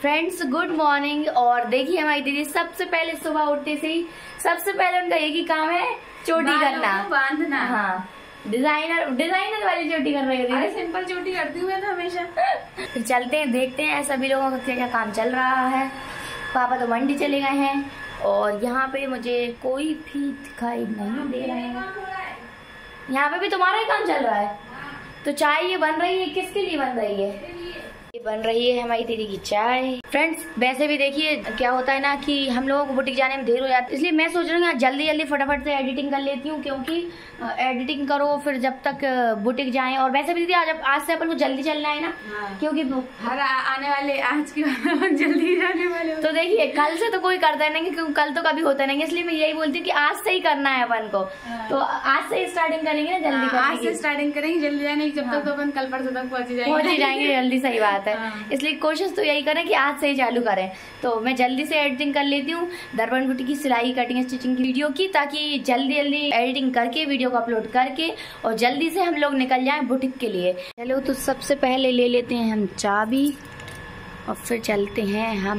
Friends good morning. और देखिए हमारी दीदी सबसे पहले सुबह उठते से ही सबसे पहले उनका एक ही काम है चोटी करना, बांधना। हाँ, डिजाइनर वाली चोटी कर रही है। सिंपल चोटी करती हूँ तो हमेशा। फिर चलते हैं, देखते हैं सभी लोगों का क्या क्या काम चल रहा है। पापा तो मंडी चले गए हैं और यहाँ पे मुझे कोई भी दिखाई नहीं दे रहा है। यहाँ पे भी तुम्हारा ही काम चल रहा है। तो चाय ये बन रही है, किसके लिए बन रही है? ये बन रही है हमारी दीदी की चाय। फ्रेंड्स वैसे भी देखिए क्या होता है ना कि हम लोगों को बुटीक जाने में देर हो जाती है, इसलिए मैं सोच रही हूँ जल्दी जल्दी फटाफट से एडिटिंग कर लेती हूँ, क्योंकि एडिटिंग करो फिर जब तक बुटीक जाएं। और वैसे भी दीदी आज से अपन को जल्दी चलना है ना, क्योंकि हर आने वाले आज की जल्दी जाने वाले। तो देखिए कल से तो कोई करता नहीं, क्योंकि कल तो कभी होता नहीं, इसलिए मैं यही बोलती हूँ कि आज से ही करना है अपन को। तो आज से ही स्टार्टिंग करेंगे ना, जल्दी आज से स्टार्टिंग करेंगे जल्दी जाने की, जब तक तो अपन कल परसों तक पहुंच जाएंगे जल्दी। सही बात है, इसलिए कोशिश तो यही करें कि आज से ही चालू करें। तो मैं जल्दी से एडिटिंग कर लेती हूँ दर्पण बुटीक की सिलाई कटिंग स्टिचिंग की वीडियो की, ताकि जल्दी जल्दी एडिटिंग करके वीडियो को अपलोड करके और जल्दी से हम लोग निकल जाएं बुटीक के लिए। चलो तो सबसे पहले ले लेते हैं हम चाबी और फिर चलते हैं हम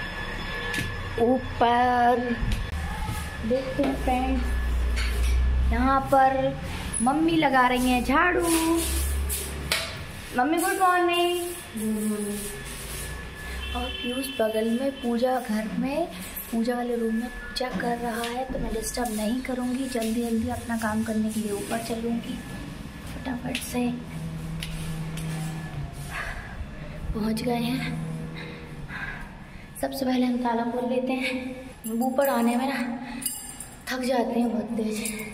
ऊपर। देखते हैं फ्रेंड्स यहाँ पर मम्मी लगा रही हैं झाड़ू। Mummy good morning. और पीयूष बगल में पूजा घर में पूजा वाले रूम में पूजा कर रहा है, तो मैं डिस्टर्ब नहीं करूँगी। जल्दी जल्दी अपना काम करने के लिए ऊपर चलूँगी फटाफट से। पहुँच गए हैं। सबसे पहले हम ताला खोल लेते हैं। ऊपर आने में ना थक जाते हैं बहुत तेज।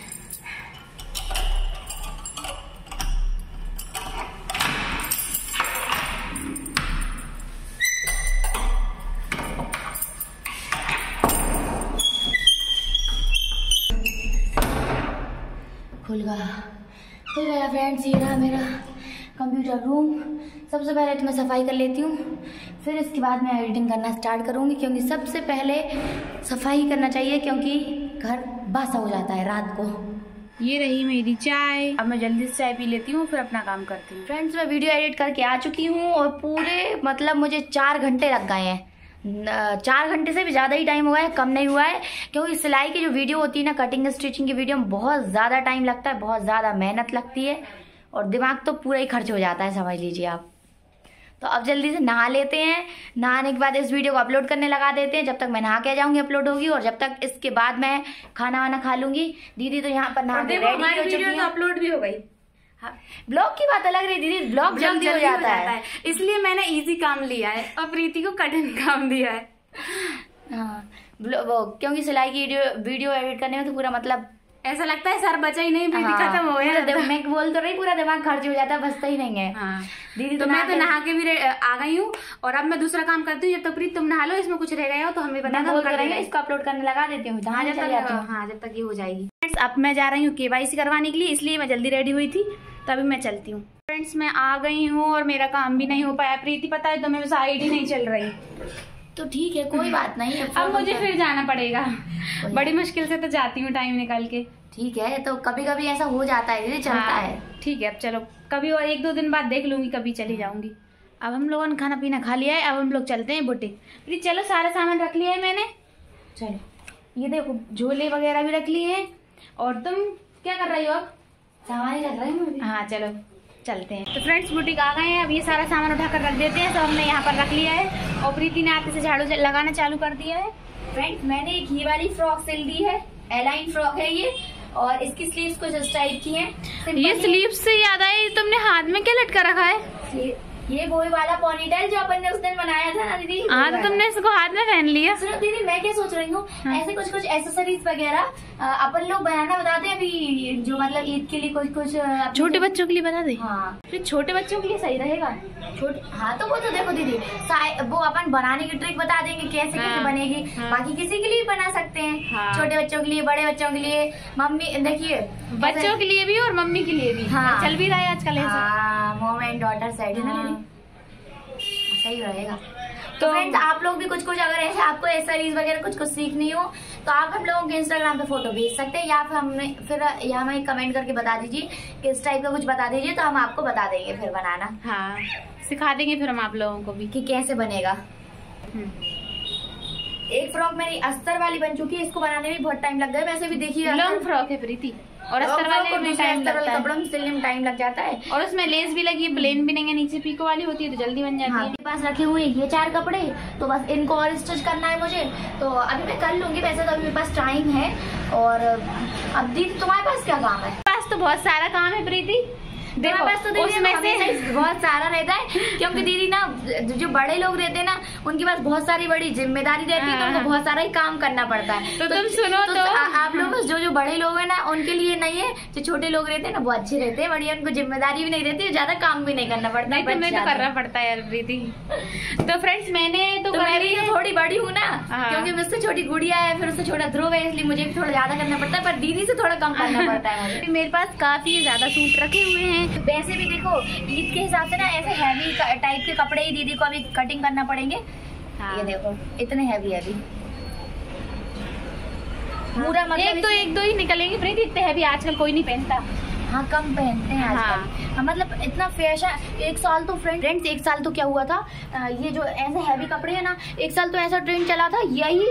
खुल गया फ्रेंड्स, ये रहा मेरा कंप्यूटर रूम। सबसे पहले तो मैं सफाई कर लेती हूँ, फिर इसके बाद मैं एडिटिंग करना स्टार्ट करूँगी, क्योंकि सबसे पहले सफाई करना चाहिए, क्योंकि घर बासा हो जाता है रात को। ये रही मेरी चाय। अब मैं जल्दी से चाय पी लेती हूँ फिर अपना काम करती हूँ। फ्रेंड्स मैं वीडियो एडिट करके आ चुकी हूँ और पूरे मतलब मुझे 4 घंटे लग गए हैं। 4 घंटे से भी ज़्यादा ही टाइम हुआ है, कम नहीं हुआ है, क्योंकि सिलाई की जो वीडियो होती है ना, कटिंग स्टिचिंग की वीडियो में बहुत ज़्यादा टाइम लगता है, बहुत ज़्यादा मेहनत लगती है और दिमाग तो पूरा ही खर्च हो जाता है, समझ लीजिए आप। तो अब जल्दी से नहा लेते हैं। नहाने के बाद इस वीडियो को अपलोड करने लगा देते हैं। जब तक मैं नहा के आ जाऊंगी अपलोड होगी, और जब तक इसके बाद मैं खाना वाना खा लूंगी। दीदी तो यहाँ पर नहा के रेडी हो चुकी है, तो अपलोड भी हो गई। ब्लॉग की बात अलग रही दीदी, ब्लॉग जल्दी हो जाता है, इसलिए मैंने इजी काम लिया है और प्रीति को कठिन काम दिया है। हाँ क्योंकि सिलाई की वीडियो एडिट करने में तो पूरा मतलब ऐसा लगता है सर बचा ही नहीं, प्रीति खत्म हो गया। मैं बोल तो रही पूरा दिमाग खर्च हो जाता है, बचता ही नहीं है। हाँ। दीदी तो मैं तो नहा के भी आ गई हूँ और अब मैं दूसरा काम करती हूँ। जब तक प्रीति तुम नहा लो, इसमें कुछ रह गया हो तो हमें बता दो, इसको अपलोड करने लगा देती हूँ। जब तक ये हो जाएगी। फ्रेंड्स अब मैं जा रही हूँ KYC करवाने के लिए, इसलिए मैं जल्दी रेडी हुई थी, तभी मैं चलती हूँ। फ्रेंड्स मैं आ गई हूँ और मेरा काम भी नहीं हो पाया। प्रीति पता है तो मेरे साइड ही नहीं चल रही। तो ठीक है कोई बात नहीं है, अब मुझे फिर जाना पड़ेगा। बड़ी मुश्किल से तो जाती हूँ टाइम निकाल के। ठीक है, तो कभी कभी ऐसा हो जाता है, ये चलता है। ठीक है अब चलो, कभी और 1-2 दिन बाद देख लूंगी, कभी चली जाऊंगी। अब हम लोगों ने खाना पीना खा लिया है, अब हम लोग चलते हैं बुटीक। प्लीज चलो, सारा सामान रख लिया है मैंने। चलो ये देखो झोले वगैरह भी रख लिए हैं। और तुम क्या कर रही हो? अब सामान ही रख रही हूँ। हाँ चलो चलते हैं। तो फ्रेंड्स बुटीक आ गए हैं, अब ये सारा सामान उठाकर रख देते हैं। सब हमने यहाँ पर रख लिया है और प्रीति ने आते से झाड़ू लगाना चालू कर दिया है। फ्रेंड्स मैंने एक ये वाली फ्रॉक सिल दी है, एलाइन फ्रॉक है ये, और इसकी स्लीव्स कुछ इस टाइप की हैं। ये स्लीव्स से याद आई, तुमने हाथ में क्या लटका रखा है? ये वही वाला पोनीटेल जो अपन ने उस दिन बनाया था ना दीदी। हाँ तो तुमने इसको हाथ में पहन लिया। सुनो दीदी मैं क्या सोच रही हूँ, ऐसे कुछ एसेसरीज वगैरह अपन लोग बनाना बताते हैं अभी, जो मतलब ईद के लिए कुछ छोटे बच्चों के लिए बता दे। हाँ फिर छोटे बच्चों के लिए सही रहेगा। हाँ तो वो तो देखो दीदी वो अपन बनाने की ट्रिक बता देंगे कैसे कैसे बनेगी। बाकी किसी के लिए बना सकते हैं, छोटे बच्चों के लिए, बड़े बच्चों के लिए, मम्मी देखिए बच्चों के लिए भी और मम्मी के लिए भी। हाँ चल भी रहा है आजकल। मॉम एंड डॉटर साइड है ना, सही रहेगा। तो फ्रेंड्स आप लोग भी कुछ अगर ऐसे आपको एसेसरीज वगैरह कुछ सीखनी हो तो आप हम लोगों के इंस्टाग्राम पे फोटो भेज सकते हैं, या फिर हमें कमेंट करके बता दीजिए किस टाइप का कुछ बता दीजिए, तो हम आपको बता देंगे फिर बनाना। हाँ सिखा देंगे फिर हम आप लोगों को भी कि कैसे बनेगा। एक फ्रॉक मेरी अस्तर वाली बन चुकी है, इसको बनाने में बहुत टाइम लग गया। वैसे भी देखिए लॉन्ग फ्रॉक है प्रीति, और अस्तर वाले में टाइम लगता है, कपड़ों में सिलने में टाइम लग जाता है। और उसमें लेस भी लगी, प्लेन भी नहीं है, नीचे पीको वाली होती है तो जल्दी बन जाती है। मेरे पास रखे हुए ये 4 कपड़े, तो बस इनको और स्टिच करना है मुझे, तो अभी मैं कर लूंगी। वैसे तो अभी मेरे पास टाइम है। और अब दीदी तुम्हारे पास क्या काम है? पास तो बहुत सारा काम है प्रीति, देखो बस तो उसमें से बहुत सारा रहता है, क्योंकि दीदी ना जो बड़े लोग रहते हैं ना उनके पास बहुत सारी बड़ी जिम्मेदारी रहती है, तो उनको बहुत सारा ही काम करना पड़ता है। तो तुम सुनो तो आप लोग जो बड़े लोग हैं ना उनके लिए नहीं है, जो छोटे लोग रहते हैं ना वो अच्छे रहते हैं, बढ़िया, उनको जिम्मेदारी भी नहीं रहती, ज्यादा काम भी नहीं करना पड़ता। नहीं तुम्हें तो करना पड़ता है यार प्रीति। तो फ्रेंड्स मैंने तो मेरी थोड़ी बड़ी हूँ ना, क्योंकि मुझसे छोटी गुड़िया है, फिर उससे छोटा ध्रुव है, इसलिए मुझे भी थोड़ा ज्यादा करना पड़ता है, पर दीदी से थोड़ा कम करना पड़ता है। मेरे पास काफी ज्यादा सूट रखे हुए हैं। वैसे भी देखो ईद के हिसाब से ना ऐसे हैवी टाइप के कपड़े ही दीदी को अभी कटिंग करना पड़ेंगे। ये देखो इतने हैवी पूरा, मतलब एक दो ही निकलेंगे प्रीति, इतने हैवी आजकल कोई नहीं पहनता। हाँ कम पहनते हैं आजकल। हाँ मतलब इतना फैशन। एक साल तो फ्रेंड्स एक साल तो क्या हुआ था, ये जो ऐसे हैवी कपड़े हैं ना, एक साल तो ऐसा ट्रेंड चला था,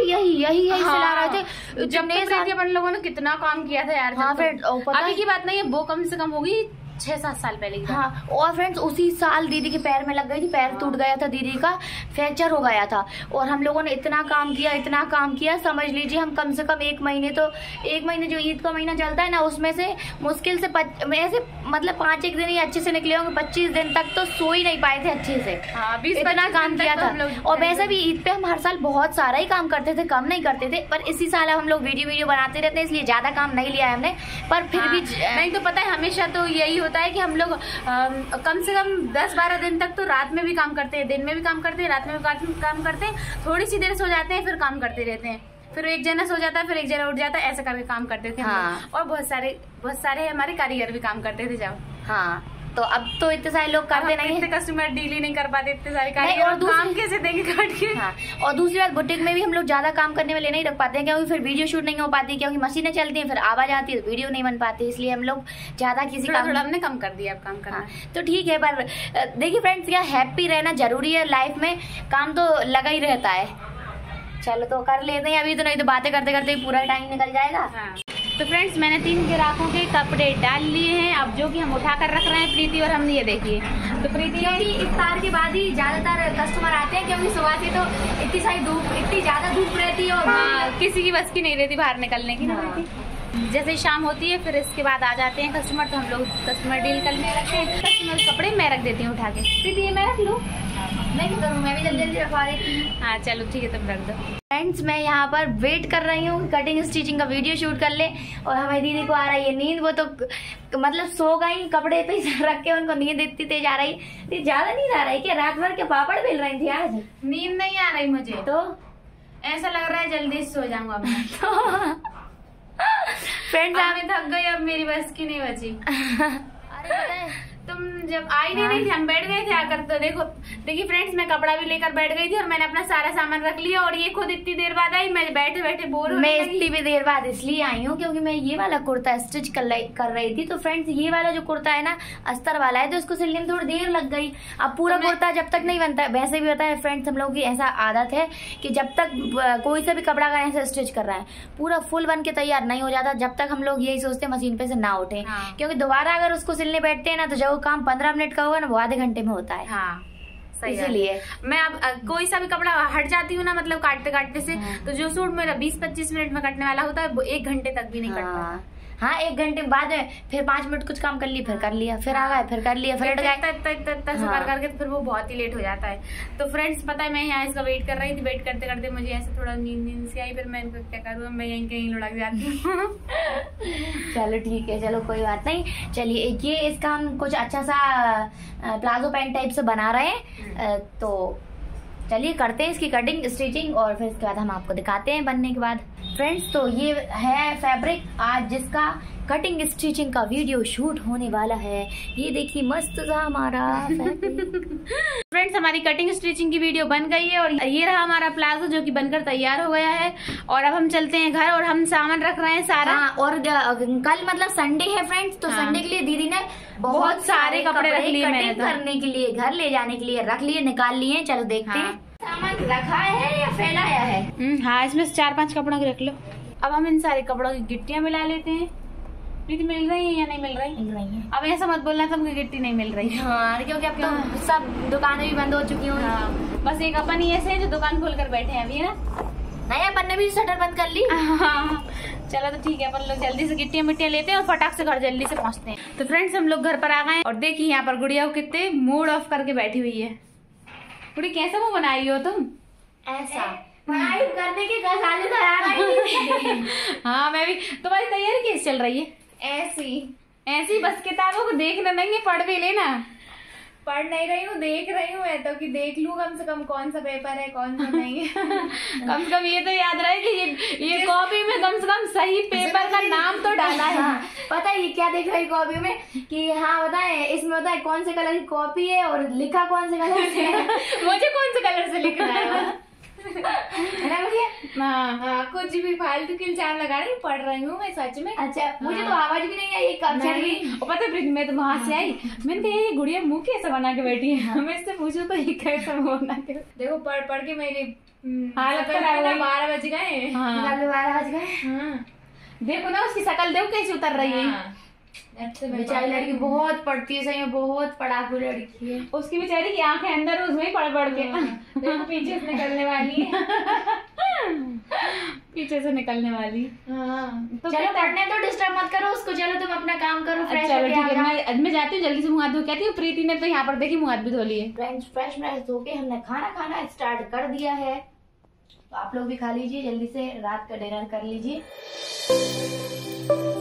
यही सिला रहे थे। जब अपन लोगों ने कितना काम किया था यार। हाँ फ्रेंड अभी की बात नहीं है, वो कम से कम होगी 6-7 साल पहले की। हाँ और फ्रेंड्स उसी साल दीदी के पैर में लग गई थी, पैर टूट गया था दीदी का, फ्रैक्चर हो गया था। और हम लोगों ने इतना काम किया, समझ लीजिए हम कम से कम एक महीने जो ईद का महीना चलता है ना, उसमें से मुश्किल से ऐसे मतलब 5-1 दिन ही अच्छे से निकले होंगे, 25 दिन तक तो सो ही नहीं पाए थे अच्छे से। इतना काम किया था। और वैसे भी ईद पे हम हर साल बहुत सारा ही काम करते थे, कम नहीं करते थे, पर इसी साल हम लोग वीडियो बनाते रहते हैं, इसलिए ज्यादा काम नहीं लिया है हमने। पर फिर भी नहीं तो पता है हमेशा तो यही होता है कि हम लोग कम से कम 10-12 दिन तक तो रात में भी काम करते हैं, दिन में भी काम करते हैं, रात में भी काम करते हैं, थोड़ी सी देर सो जाते हैं, फिर काम करते रहते हैं, फिर एक जना सो जाता है, फिर एक जना उठ जाता है, ऐसे करके काम करते थे। हाँ। और बहुत सारे हमारे कारीगर भी काम करते थे जब। हाँ तो अब तो इतने सारे लोग करते नहीं है, कस्टमर डील ही नहीं कर पाते इतने सारे कारीगर, और काम कैसे देंगे काट के। हाँ। और दूसरी बात बुटीक में भी हम लोग ज्यादा काम करने वाले नहीं रख पाते हैं, क्योंकि फिर वीडियो शूट नहीं हो पाती, क्योंकि मशीनें चलती हैं, फिर आवाज आती है, वीडियो नहीं बन पाती, इसलिए हम लोग ज्यादा किसी थोड़ा हमने कम कर दिया अब काम करना। हाँ, तो ठीक है। पर देखिए फ्रेंड्स क्या हैप्पी रहना जरूरी है लाइफ में, काम तो लगा ही रहता है। चलो तो कर लेते हैं अभी, तो नहीं तो बातें करते करते पूरा टाइम निकल जाएगा। तो फ्रेंड्स मैंने 3 ग्राहकों के कपड़े डाल लिए हैं, अब जो कि हम उठा कर रख रहे हैं प्रीति और हम, ये देखिए। तो प्रीति क्योंकि इफ्तार के बाद ही ज्यादातर कस्टमर आते हैं, क्योंकि सुबह से तो इतनी ज्यादा धूप रहती है, और किसी की बस की नहीं रहती बाहर निकलने की। जैसे शाम होती है फिर इसके बाद आ जाते हैं कस्टमर, तो हम लोग कस्टमर डील करने रखते हैं। कस्टमर कपड़े मैं रख देती हूँ उठा के। प्रीति ये मैं रख लूँ? मैं क्या करूँ, मैं भी जल्दी रखवा देती हूँ। हाँ चलो ठीक है तुम रख दो। फ्रेंड्स मैं यहाँ पर वेट कर रही हूँ कटिंग स्टिचिंग का वीडियो शूट कर ले, और हमारी दीदी को आ रही है नींद। वो तो मतलब सो गई, कपड़े पे रख के उनको नींद इतनी तेज आ रही। ज्यादा नींद आ रही क्या? रात भर के पापड़ बेल रही थी आज? नींद नहीं आ रही मुझे, तो ऐसा लग रहा है जल्दी सो जाऊंगा मैं। फ्रेंड्स मैं थक गई, अब मेरी बस की नहीं बची। अरे पता है तुम जब आई नहीं थी, हम बैठ गए थे आकर, तो देखिए फ्रेंड्स मैं कपड़ा भी लेकर बैठ गई थी, और मैंने अपना सारा सामान रख लिया, और ये खुद इतनी देर बाद आई। मैं बैठे बैठे बोर हो मैं इतनी भी देर बाद इसलिए आई हूँ क्योंकि मैं ये वाला कुर्ता स्टिच कर रही थी। तो फ्रेंड्स ये वाला जो कुर्ता है ना अस्तर वाला है, तो इसको सिलने में थोड़ी देर लग गई। अब पूरा कुर्ता जब तक नहीं बनता, वैसे भी होता है फ्रेंड्स हम लोगों की ऐसा आदत है कि जब तक कोई सा भी कपड़ा का ऐसे स्टिच कर रहा है पूरा फुल बन के तैयार नहीं हो जाता, जब तक हम लोग यही सोचते हैं मशीन पे से ना उठे। क्योंकि दोबारा अगर उसको सिलने बैठते हैं ना, तो जो काम 15 मिनट का होगा ना वो आधे घंटे में होता है। हाँ इसीलिए मैं अब कोई सा भी कपड़ा हट जाती हूँ ना, मतलब काटते से, तो जो सूट मेरा 20-25 मिनट में कटने वाला होता है वो 1 घंटे तक भी नहीं कटता। हाँ 1 घंटे बाद में फिर 5 मिनट कुछ काम कर लिया, फिर कर लिया, फिर आ गए, फिर कर लिया, फिर करके फिर वो बहुत ही लेट हो जाता है। तो फ्रेंड्स पता है मैं यहाँ इसका वेट कर रही थी, वेट करते करते मुझे ऐसे थोड़ा नींद सी आई, फिर मैं इनको क्या करूँ, मैं यहीं कहीं लुढ़क जाती हूँ। चलो ठीक है, चलो कोई बात नहीं। चलिए ये इसका हम कुछ अच्छा सा प्लाजो पैंट टाइप से बना रहे हैं, तो चलिए करते हैं इसकी कटिंग स्टिचिंग, और फिर इसके बाद हम आपको दिखाते हैं बनने के बाद। फ्रेंड्स तो ये है फैब्रिक आज जिसका कटिंग स्टिचिंग का वीडियो शूट होने वाला है। ये देखिए मस्त सा हमारा फ्रेंड्स हमारी कटिंग स्टिचिंग की वीडियो बन गई है, और ये रहा हमारा प्लाजो जो कि बनकर तैयार हो गया है। और अब हम चलते हैं घर, और हम सामान रख रहे हैं सारा। और कल मतलब संडे है फ्रेंड्स, तो संडे के लिए दीदी ने बहुत सारे कपड़े रख लिए, कटिंग करने के लिए, घर ले जाने के लिए रख लिए, निकाल लिए। चलो देखते हैं। सामान रखा है या फैलाया है? हाँ, इसमें से 4-5 कपड़ों की रख लो। अब हम इन सारे कपड़ों की गिट्टियाँ मिला लेते हैं। प्रीति मिल रही है या नहीं मिल रही? मिल रही है। अब ऐसा मत बोलना तुमको गिट्टी नहीं मिल रही। हाँ, क्योंकि अब तो सब दुकानें भी बंद हो चुकी हैं। हाँ, बस एक अपन ही ऐसे हैं जो दुकान खोल कर बैठे हैं अभी, है ना? नहीं, अपन ने भी शटर बंद कर ली। हाँ, चलो तो ठीक है, अपन लोग जल्दी से गिट्टियाँ मिट्टियाँ लेते हैं और फटाक से घर जल्दी से पहुँचते हैं। तो फ्रेंड्स, हम लोग घर पर आ गए और देखिए यहाँ पर गुड़िया कितने मूड ऑफ करके बैठी हुई है। गुड़ी, कैसा मुँह बनाई हो तुम? ऐसा पढ़ाई करने के गजाले तो आ रही। हाँ, मैं भी। तुम्हारी तैयारी कैसे चल रही है? ऐसी बस किताबों को देखना नहीं है, पढ़ भी लेना। पढ़ नहीं रही हूँ, देख रही हूँ मैं तो, कि देख लूँ कम से कम कौन सा पेपर है कौन सा नहीं है। कम से कम ये तो याद रहे कि ये कॉपी में कम से कम सही पेपर का नाम तो डाला है। हाँ, पता है ये क्या देख रही कॉपी में कि हाँ बताए, इसमें बताए कौन से कलर की कॉपी है और लिखा कौन से कलर से है। मुझे कौन से कलर से लिखना है? हाँ, कुछ भी फालतू की इल्जाम लगा रही हूँ, पढ़ रही हूँ मैं सच में। अच्छा, मुझे तो आवाज भी नहीं आई एक अक्षर की। और पता है, मैं तो वहां से आई, मैंने कहा ये गुड़िया मुंह कैसे बना के बैठी है। मैं इससे पूछूं तो ये कैसा मुंह बना के। देखो पढ़ पढ़ के मेरी हालत खराब हो गई। 12 बज गए। हाँ, 12 बज गए। देखो ना उसकी शक्ल, देखो कैसे उतर रही है। बेचारी लड़की बहुत पढ़ती है, सही में बहुत पढ़ाकू लड़की है। उसकी बेचारी की आंखें अंदर उसमें ही पढ़ पढ़ के। देखो पीछे से निकलने वाली है। पीछे से निकलने वाली। तो चलो पढ़ने तो डिस्टर्ब मत करो उसको, चलो तुम अपना काम करो। फ्रेश चलो ठीक है, मैं जाती हूँ जल्दी से, मुँह हाथ धो के आती हूँ। प्रीति ने तो यहाँ पर देखी मुँह हाथ भी धो लिए। फ्रेंड्स, फ्रेश धो के हमने खाना स्टार्ट कर दिया है, तो आप लोग भी खा लीजिए, जल्दी से रात का डिनर कर लीजिए।